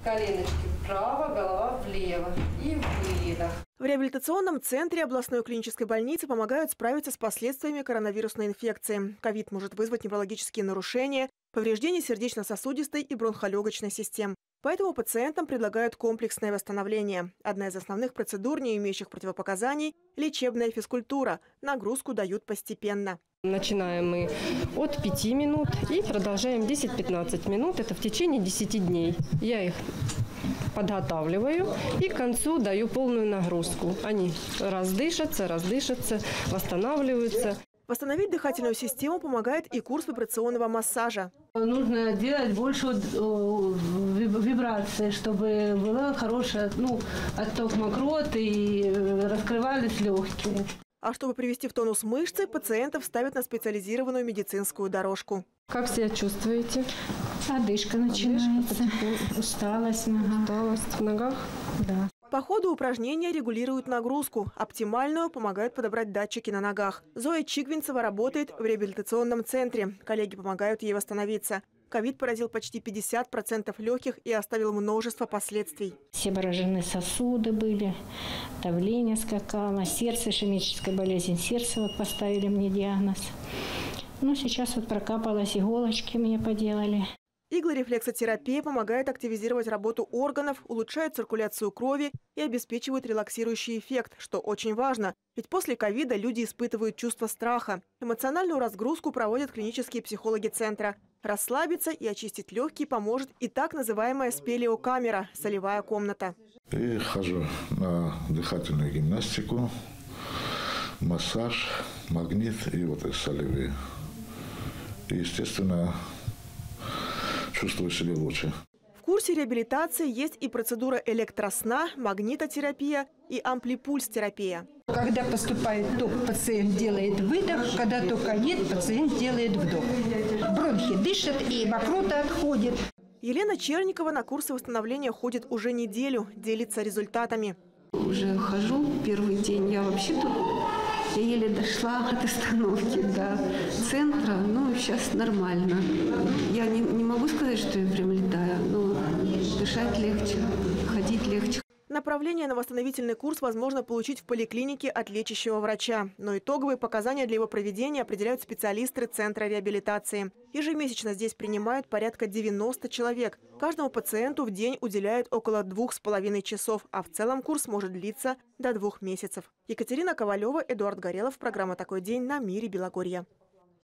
Коленочки вправо, голова влево и выдох. В реабилитационном центре областной клинической больницы помогают справиться с последствиями коронавирусной инфекции. ковид может вызвать неврологические нарушения, повреждения сердечно-сосудистой и бронхолегочной систем. Поэтому пациентам предлагают комплексное восстановление. Одна из основных процедур, не имеющих противопоказаний – лечебная физкультура. Нагрузку дают постепенно. Начинаем мы от 5 минут и продолжаем 10-15 минут. Это в течение 10 дней. Я их подготавливаю и к концу даю полную нагрузку. Они раздышатся, восстанавливаются. Восстановить дыхательную систему помогает и курс вибрационного массажа. Нужно делать больше вибраций, чтобы была хорошая отток мокроты и раскрывались легкие. А чтобы привести в тонус мышцы, пациентов ставят на специализированную медицинскую дорожку. Как себя чувствуете? Одышка начинается, усталость в ногах. Да. По ходу упражнения регулируют нагрузку. Оптимальную помогают подобрать датчики на ногах. Зоя Чигвинцева работает в реабилитационном центре. Коллеги помогают ей восстановиться. ковид поразил почти 50% легких и оставил множество последствий. Все поражены сосуды были, давление скакало, сердце, ишемическая болезнь сердца, поставили мне диагноз. Сейчас прокапалась, иголочки мне поделали. Иглорефлексотерапия помогает активизировать работу органов, улучшает циркуляцию крови и обеспечивает релаксирующий эффект, что очень важно. Ведь после ковида люди испытывают чувство страха. Эмоциональную разгрузку проводят клинические психологи центра. Расслабиться и очистить легкие поможет и так называемая спелеокамера – солевая комната. И хожу на дыхательную гимнастику, массаж, магнит и солевые. И, естественно, чувствую себя лучше. В курсе реабилитации есть и процедура электросна, магнитотерапия и амплипульс-терапия. Когда поступает ток, пациент делает выдох, когда тока нет, пациент делает вдох. Бронхи дышат и мокрота отходит. Елена Черникова на курсы восстановления ходит уже неделю, делится результатами. Уже хожу первый день, я вообще-то еле дошла от остановки до центра, сейчас нормально. Я не могу сказать, что я прям летаю, но дышать легче, ходить легче. Направление на восстановительный курс возможно получить в поликлинике от лечащего врача. Но итоговые показания для его проведения определяют специалисты Центра реабилитации. Ежемесячно здесь принимают порядка 90 человек. Каждому пациенту в день уделяют около 2,5 часов, а в целом курс может длиться до 2 месяцев. Екатерина Ковалева, Эдуард Горелов. Программа «Такой день» на Мире Белогорья.